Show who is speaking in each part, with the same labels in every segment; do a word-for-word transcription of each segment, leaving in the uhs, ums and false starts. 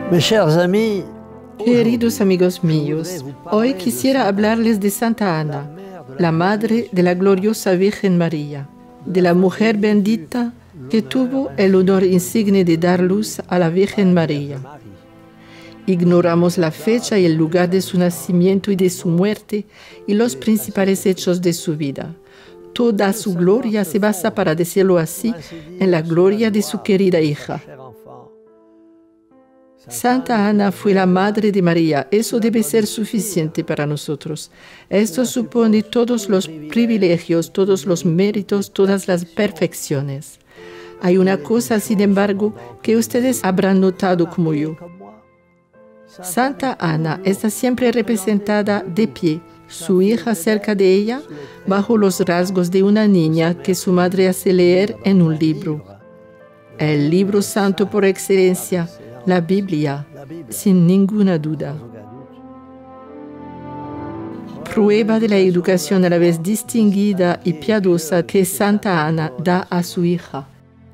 Speaker 1: Mes chers amis,
Speaker 2: Queridos amigos míos, hoy quisiera hablarles de Santa Ana, la madre de la gloriosa Virgen María, de la mujer bendita que tuvo el honor insigne de dar luz a la Virgen María. Ignoramos la fecha y el lugar de su nacimiento y de su muerte y los principales hechos de su vida. Toda su gloria se basa, para decirlo así, en la gloria de su querida hija. Santa Ana fue la madre de María. Eso debe ser suficiente para nosotros. Esto supone todos los privilegios, todos los méritos, todas las perfecciones. Hay una cosa, sin embargo, que ustedes habrán notado como yo. Santa Ana está siempre representada de pie, su hija cerca de ella, bajo los rasgos de una niña que su madre hace leer en un libro. El libro santo por excelencia, la Biblia, sin ninguna duda. Prueba de la educación a la vez distinguida y piadosa que Santa Ana da a su hija.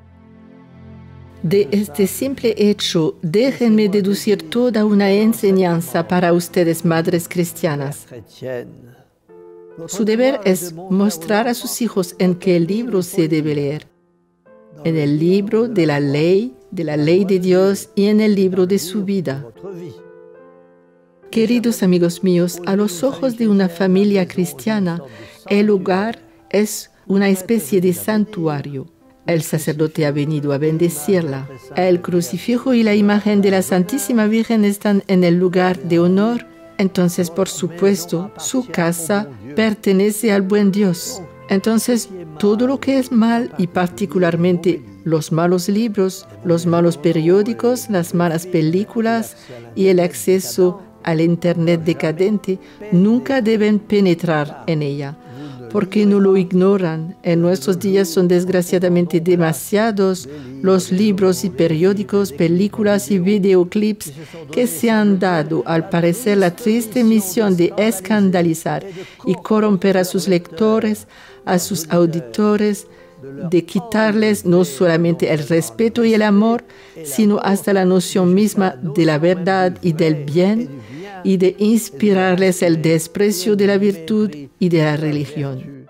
Speaker 2: De este simple hecho, déjenme deducir toda una enseñanza para ustedes, madres cristianas. Su deber es mostrar a sus hijos en qué libro se debe leer. En el libro de la ley, de la ley de Dios y en el libro de su vida. Queridos amigos míos, a los ojos de una familia cristiana, el hogar es una especie de santuario. El sacerdote ha venido a bendecirla. El crucifijo y la imagen de la Santísima Virgen están en el lugar de honor. Entonces, por supuesto, su casa pertenece al buen Dios. Entonces, todo lo que es mal, y particularmente los malos libros, los malos periódicos, las malas películas y el acceso al Internet decadente, nunca deben penetrar en ella, porque no lo ignoran. En nuestros días son desgraciadamente demasiados los libros y periódicos, películas y videoclips que se han dado, al parecer, la triste misión de escandalizar y corromper a sus lectores, a sus auditores, de quitarles no solamente el respeto y el amor, sino hasta la noción misma de la verdad y del bien, y de inspirarles el desprecio de la virtud y de la religión.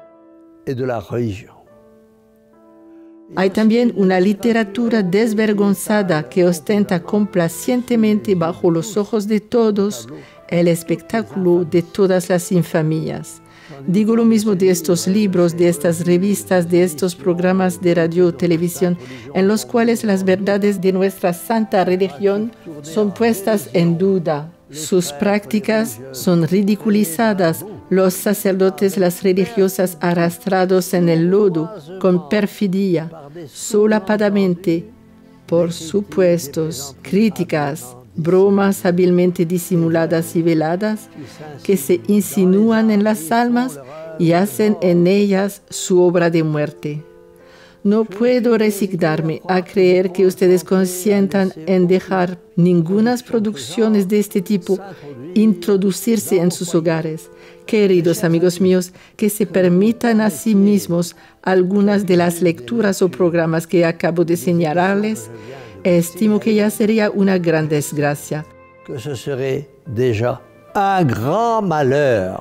Speaker 2: Hay también una literatura desvergonzada que ostenta complacientemente bajo los ojos de todos el espectáculo de todas las infamías. Digo lo mismo de estos libros, de estas revistas, de estos programas de radio o televisión, en los cuales las verdades de nuestra santa religión son puestas en duda. Sus prácticas son ridiculizadas, los sacerdotes, las religiosas arrastrados en el lodo, con perfidia, solapadamente, por supuestos, críticas, bromas hábilmente disimuladas y veladas, que se insinúan en las almas y hacen en ellas su obra de muerte. No puedo resignarme a creer que ustedes consientan en dejar ningunas producciones de este tipo introducirse en sus hogares. Queridos amigos míos, que se permitan a sí mismos algunas de las lecturas o programas que acabo de señalarles. Estimo que ya sería una gran desgracia.
Speaker 1: Que ce serait déjà un grand malheur.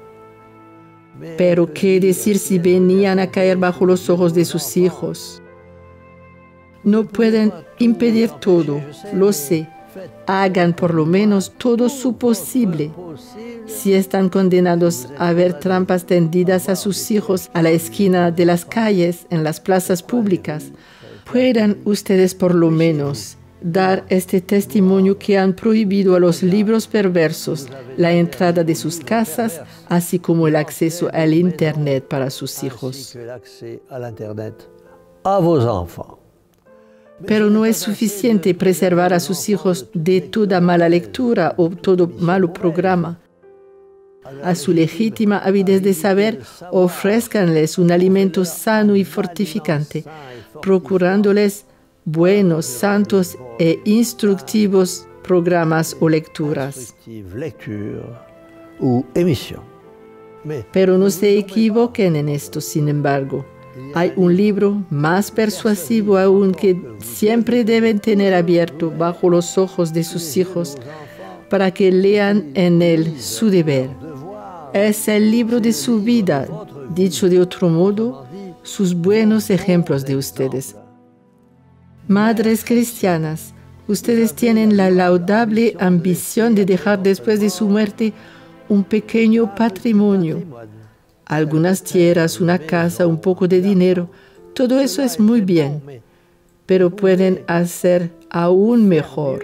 Speaker 2: Pero qué decir si venían a caer bajo los ojos de sus hijos. No pueden impedir todo, lo sé. Hagan por lo menos todo su posible. Si están condenados a ver trampas tendidas a sus hijos a la esquina de las calles, en las plazas públicas, puedan ustedes por lo menos dar este testimonio que han prohibido a los libros perversos la entrada de sus casas, así como el acceso al Internet para sus hijos. Pero no es suficiente preservar a sus hijos de toda mala lectura o todo malo programa. A su legítima avidez de saber, ofrézcanles un alimento sano y fortificante, procurándoles buenos, santos e instructivos programas o lecturas. Pero no se equivoquen en esto, sin embargo. Hay un libro más persuasivo aún que siempre deben tener abierto bajo los ojos de sus hijos para que lean en él su deber. Es el libro de su vida, dicho de otro modo, sus buenos ejemplos de ustedes. Madres cristianas, ustedes tienen la laudable ambición de dejar después de su muerte un pequeño patrimonio. Algunas tierras, una casa, un poco de dinero, todo eso es muy bien, pero pueden hacer aún mejor.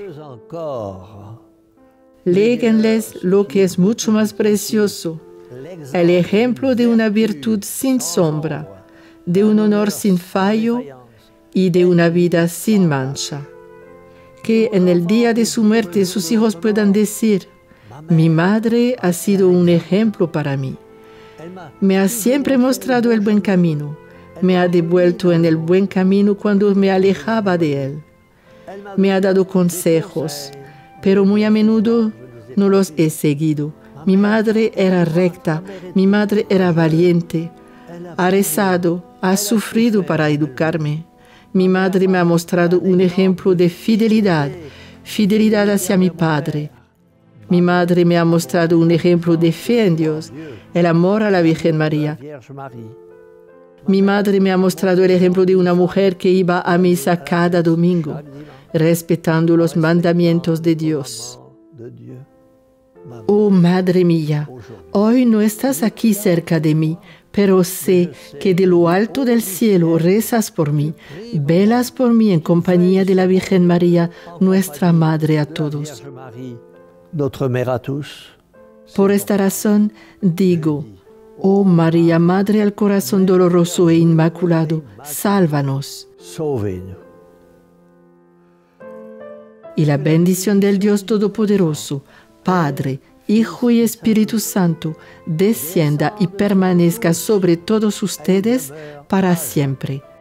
Speaker 2: Léguenles lo que es mucho más precioso, el ejemplo de una virtud sin sombra, de un honor sin fallo y de una vida sin mancha. Que en el día de su muerte sus hijos puedan decir: mi madre ha sido un ejemplo para mí. Me ha siempre mostrado el buen camino. Me ha devuelto en el buen camino cuando me alejaba de él. Me ha dado consejos, pero muy a menudo no los he seguido. Mi madre era recta, mi madre era valiente. Ha rezado, ha sufrido para educarme. Mi madre me ha mostrado un ejemplo de fidelidad, fidelidad hacia mi padre. Mi madre me ha mostrado un ejemplo de fe en Dios, el amor a la Virgen María. Mi madre me ha mostrado el ejemplo de una mujer que iba a misa cada domingo, respetando los mandamientos de Dios. Oh, Madre mía, hoy no estás aquí cerca de mí, pero sé que de lo alto del cielo rezas por mí, velas por mí en compañía de la Virgen María, nuestra Madre a todos. Por esta razón digo: oh María, Madre al corazón doloroso e inmaculado, sálvanos. Y la bendición del Dios Todopoderoso, Padre, Hijo y Espíritu Santo, descienda y permanezca sobre todos ustedes para siempre.